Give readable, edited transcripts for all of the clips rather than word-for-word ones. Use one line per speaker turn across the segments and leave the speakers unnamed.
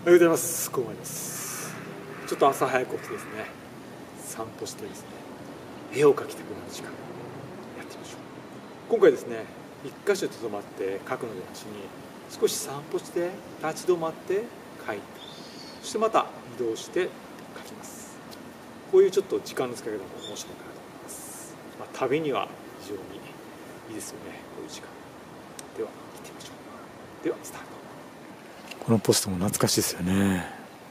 おはようございます。こうまいです。ちょっと朝早く起きてですね、散歩してですね、絵を描きたくなる時間やってみましょう。今回ですね、一箇所とどまって描くのではなしに、少し散歩して立ち止まって描いて、そしてまた移動して描きます。こういうちょっと時間の使い方も面白いかなと思います。旅には非常にいいですよね、こういう時間。では行ってみましょう。ではスタート。このポストも懐かしいですよね。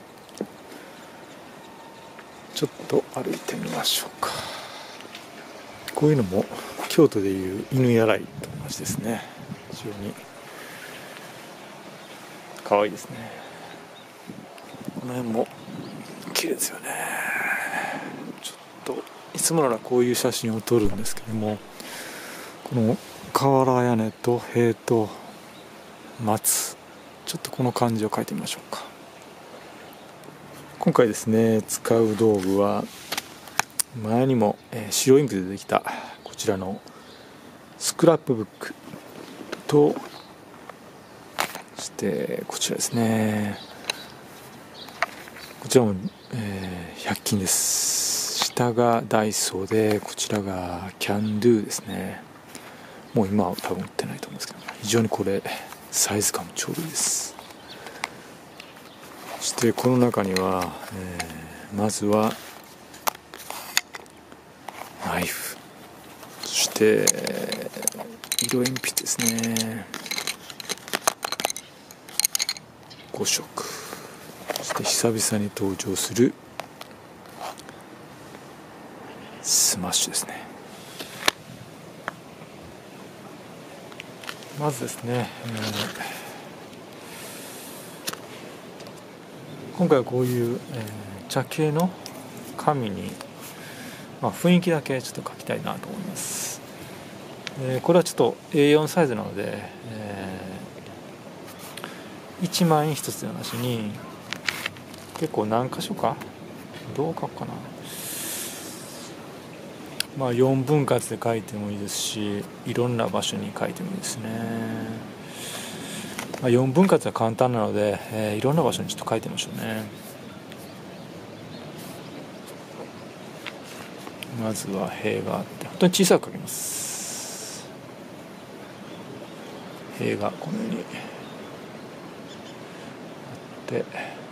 ちょっと歩いてみましょうか。こういうのも京都でいう犬やらいと同じですね。非常に可愛いですね。この辺も綺麗ですよね。ちょっといつもならこういう写真を撮るんですけども、この瓦屋根と塀と松、ちょっとこの感じを描いてみましょうか。今回ですね、使う道具は前にも白インクでできたこちらのスクラップブックと、そしてこちらですね、こちらも100均です。下がダイソーで、こちらがキャンドゥですね。もう今は多分売ってないと思うんですけど、非常にこれサイズ感もちょうどいいです。そしてこの中には、まずはナイフ、そして色鉛筆ですね、5色、そして久々に登場するスマッシュですね。まずですね、今回はこういう、茶系の紙に、雰囲気だけちょっと描きたいなと思います。これはちょっと A4 サイズなので、1枚1つではなしに結構何箇所かどう描くかな、4分割で描いてもいいですし、いろんな場所に描いてもいいですね。4分割は簡単なので、いろんな場所にちょっと描いてみましょうね。まずは塀があって、本当に小さく描きます。塀がこのようにあって、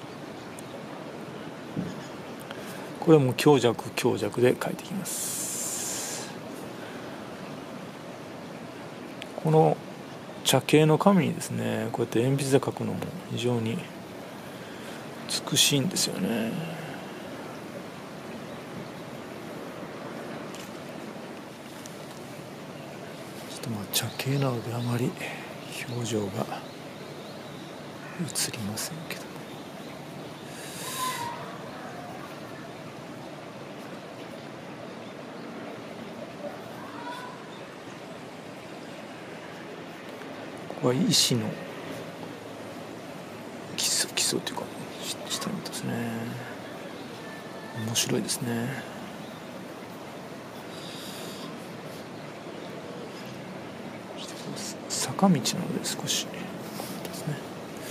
これも強弱で描いていきます。この茶系の紙にですね、こうやって鉛筆で描くのも非常に美しいんですよね。ちょっと茶系なのであまり表情が映りませんけど、ここは石の基礎というか下に見てますね。面白いですね。坂道なので少しですね。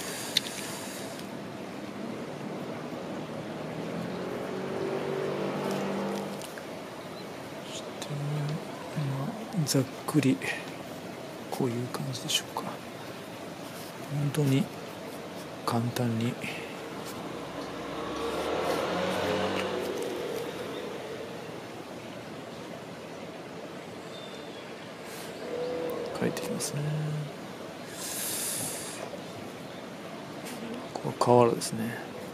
そしてざっくりこういう感じでしょうか。本当に簡単に書いてきますね。ここは瓦ですね。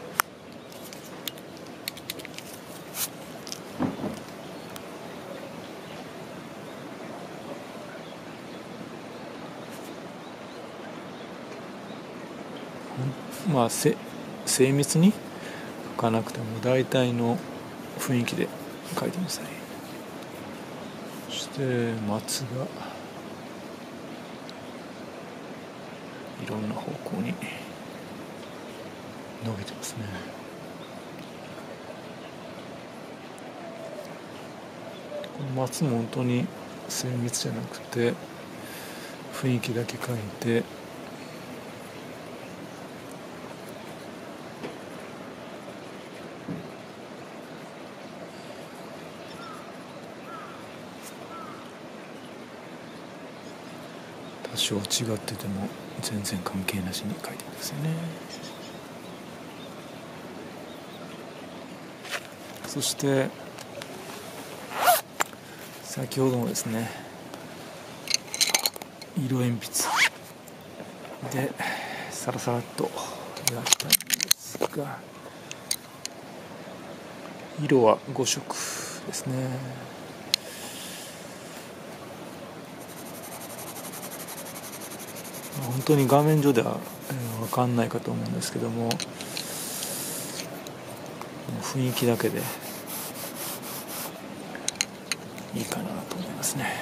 精密に書かなくても大体の雰囲気で書いてください。そして松がいろんな方向に伸びてますね。この松も本当に精密じゃなくて雰囲気だけ描いて、 場所は違ってても全然関係なしに書いてるんですよね。そして先ほどもですね、色鉛筆でサラサラっとやったんですが、色は5色ですね。本当に画面上では分かんないかと思うんですけども、雰囲気だけでいいかなと思いますね。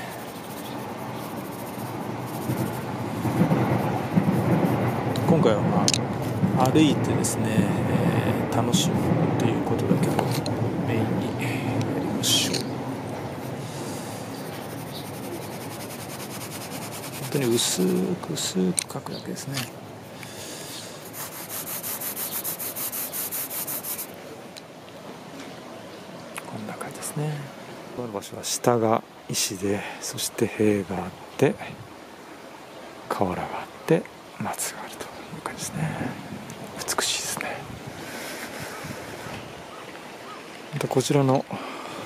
今回は歩いてですね、楽しむということだけをメインにやりましょう。本当に薄く描くだけですね。こんな感じですね。この場所は下が石で、そして塀があって河原があって松があるという感じですね。美しいですね。またこちらの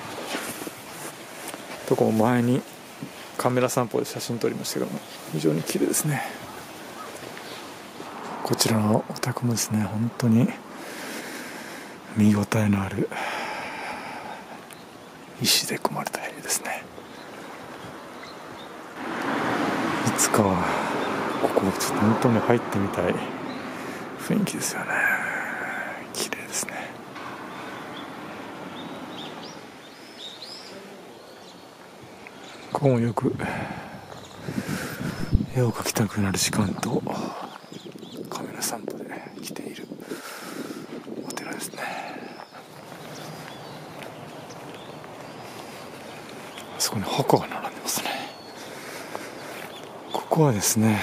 とこも前にカメラ散歩で写真撮りましたけども、非常に綺麗ですね。こちらのお宅もですね、本当に見応えのある石で組まれた家ですね。いつかはここちょっと本当に入ってみたい雰囲気ですよね。綺麗ですね。ここもよく絵を描きたくなる時間とカメラ散歩で来ているお寺ですね。あそこに墓が並んでますね。ここはですね、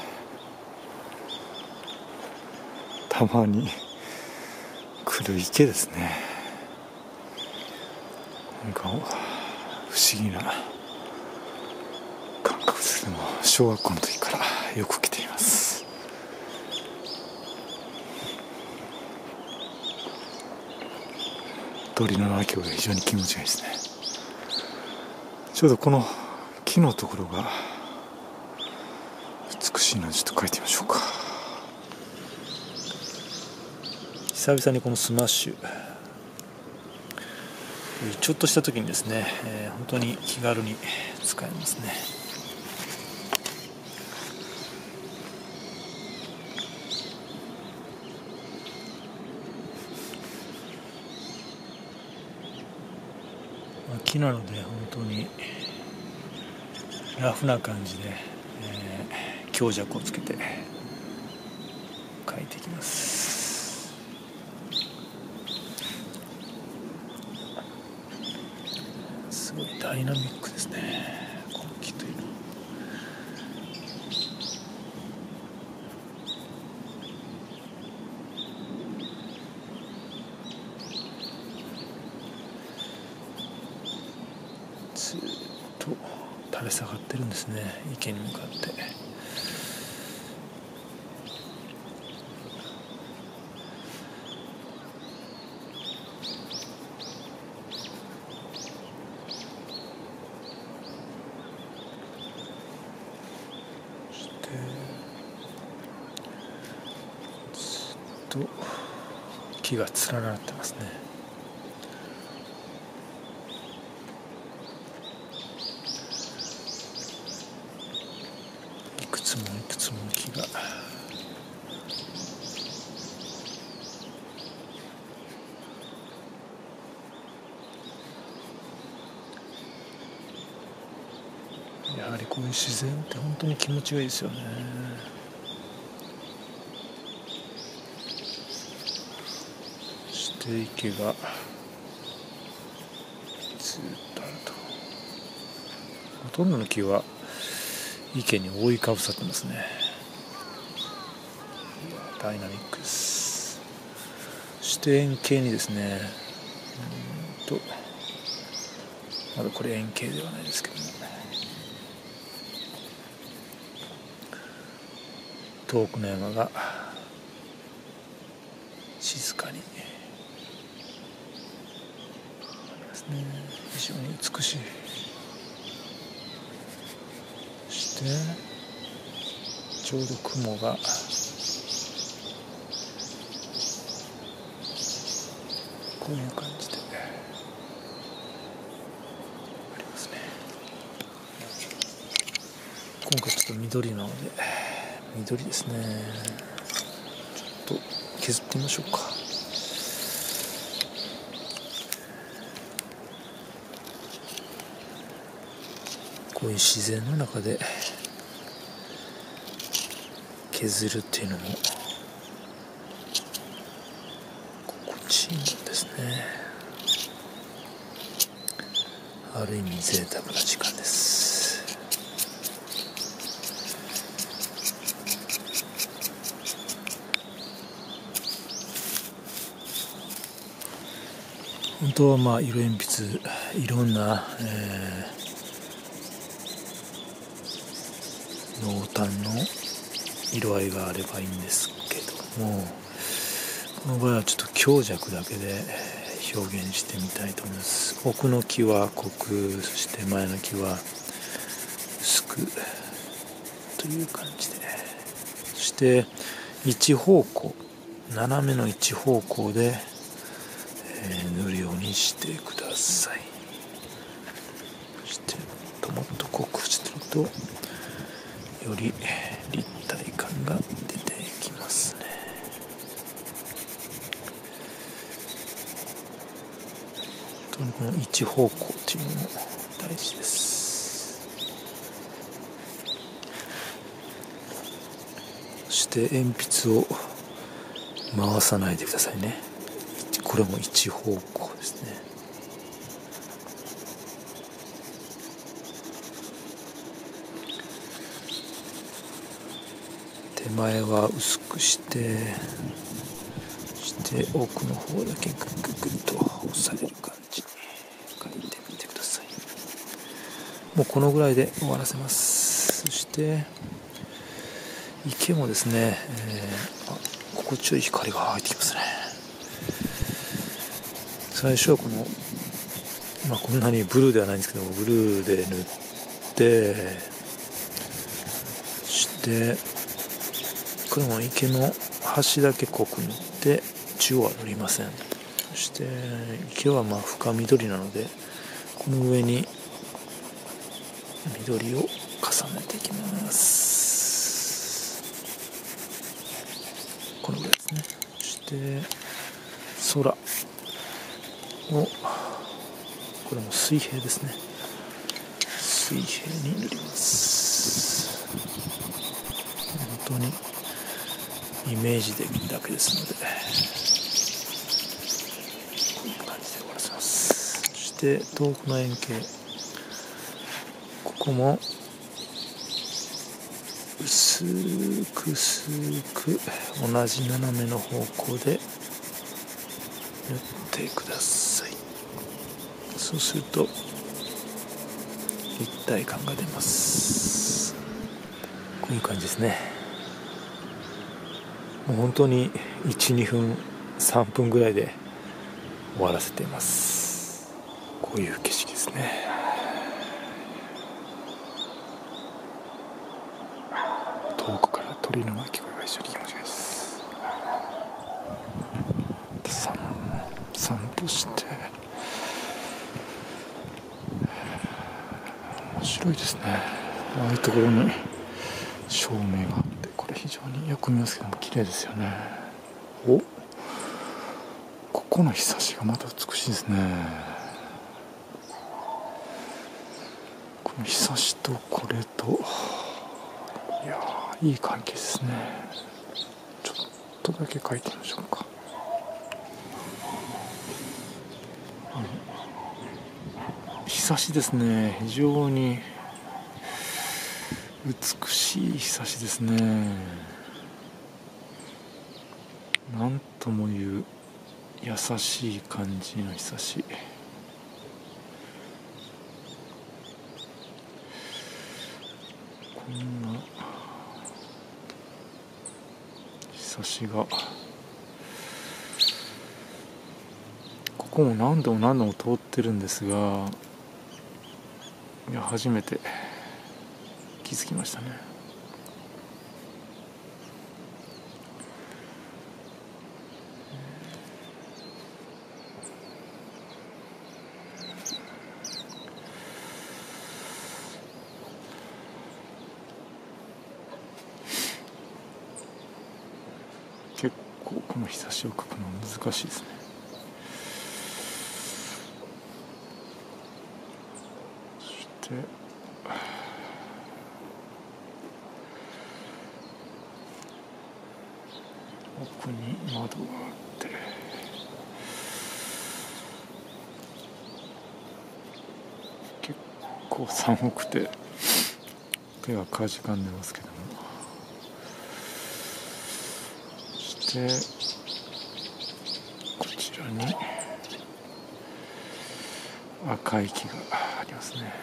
たまに来る池ですね。なんか不思議な感覚ですけども、小学校の時からよく来ています。鳥の鳴き声が非常に気持ちがいいですね。ちょうどこの木のところが美しいのでちょっと書いてみましょうか。久々にこのスマッシュ、ちょっとした時にですね、本当に気軽に使えますね。木なので本当にラフな感じで、強弱をつけて描いていきます。すごいダイナミックですね、この木というのは。ずっと垂れ下がってるんですね、池に向かって。ずっと木が連なってますね。いくつもの木が。やはりこういう自然って本当に気持ちがいいですよね。そして池がずっとあると。ほとんどの木は池に覆いかぶさってますね。いやダイナミックです。そして円形にですね、まだこれ円形ではないですけども、 遠くの山が静かにありますね。非常に美しい。そしてちょうど雲がこういう感じでありますね。今回ちょっと緑なので、緑ですね。ちょっと削ってみましょうか。こういう自然の中で削るっていうのも心地いいもんですね。ある意味贅沢な時間です。本当はまあ色鉛筆いろんな、濃淡の色合いがあればいいんですけども、この場合はちょっと強弱だけで表現してみたいと思います。奥の木は濃く、そして前の木は薄くという感じで、そして一方向、斜めの一方向で塗るようにしてください。そしてもっと濃くしてるとより立体感が出てきますね。本当にこの一方向っていうのも大事です。そして鉛筆を回さないでくださいね。これも一方向ですね。手前は薄くして、そして奥の方だけグッグッグッと押される感じに書いてみてください。もうこのぐらいで終わらせます。そして池もですね、心地よい光が入ってきますね。最初はこの、こんなにブルーではないんですけど、ブルーで塗って、そしてこれも池の端だけ濃く塗って中央は塗りません。そして池は深緑なので、この上に緑を重ねていきます。このぐらいですね。そして空を、これも水平ですね。水平に塗ります。本当にイメージできるだけですので、こういう感じで終わらせます。そして遠くの円形、ここも薄く薄く同じ斜めの方向で塗ってください。そうすると立体感が出ます。こういう感じですね。もう本当に 1,2 分3分ぐらいで終わらせています。こういう景色ですね。遠くから鳥の鳴き声が非常に気持ちいいです。散歩して面白いですね。ああいうところに照明があって、これ非常によく見ますけども綺麗ですよね。ここの日差しがまた美しいですね。この日差しとこれと、いやいい関係ですね。ちょっとだけ描いてみましょうか。日差しですね。非常に美しい日差しですね。なんともいう優しい感じの日差し。こんな差しが、ここも何度も何度も通ってるんですが、いや初めて気づきましたね。結構この日差しを描くのは難しいですね。そして奥に窓があって、結構寒くて手がかじかんでますけども、そしてこちらに赤い木がありますね。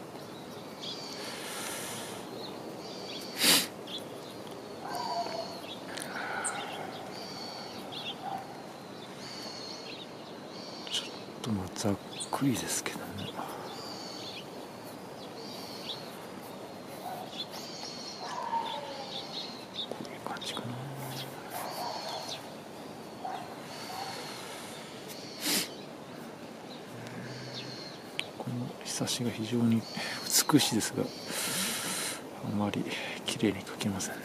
ちょっとまあざっくりですけども、こういう感じかな。この日差しが非常に美しいですが、あまり綺麗に描けませんね。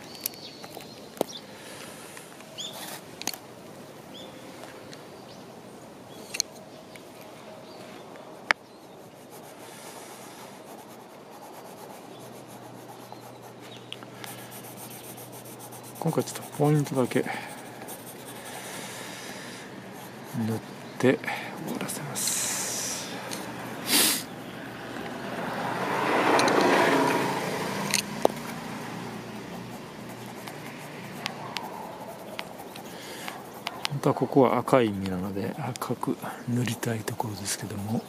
今回ちょっとポイントだけ塗って終わらせます。本当はここは赤い実なので赤く塗りたいところですけども、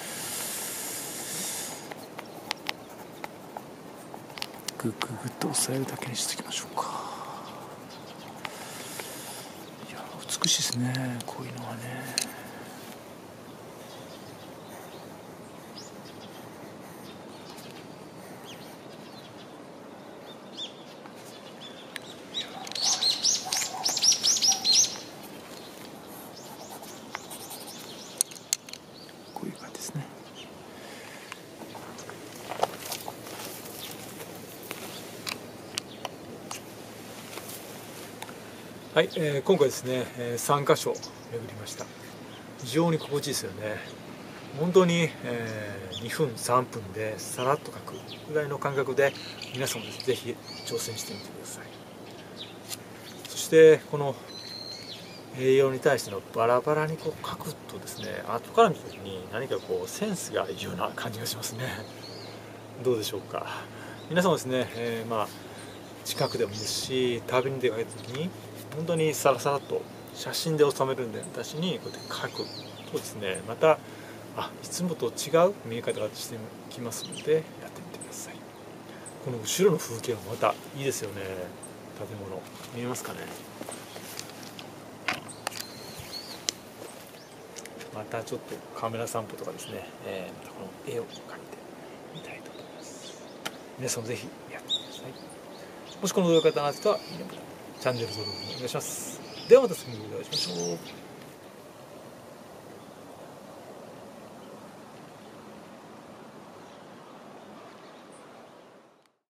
グッグッグッと押さえるだけにしておきましょうか。いや美しいですね、こういうのはね。こういう感じですね。はい、今回ですね、3カ所巡りました。非常に心地いいですよね。本当に、2分3分でさらっと描くぐらいの感覚で皆さんもぜひ挑戦してみてください。そしてこの栄養に対してのバラバラにこう描くとですね、後から見た時に何かこうセンスがいるような感じがしますね。どうでしょうか。皆さんもですね、近くでもいいですし、旅に出かけた時に本当にさらさらっと写真で収めるんで私にこうやって描くとですね、またいつもと違う見え方がしてきますのでやってみてください。この後ろの風景もまたいいですよね。建物見えますかね。またちょっとカメラ散歩とかですね、またこの絵を描いてみたいと思います。皆さんもぜひやってください。もしこの動画が良かったなという人はいいねボタン、チャンネル登録お願いします。ではまた次の動画でお会いしましょう。